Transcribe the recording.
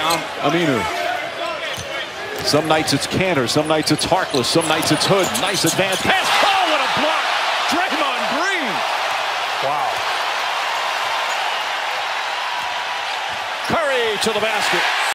Aminu. Some nights it's Cantor, some nights it's Harkless, some nights it's Hood. Nice advance pass. Oh, what a block! Draymond Green. Wow. Curry to the basket.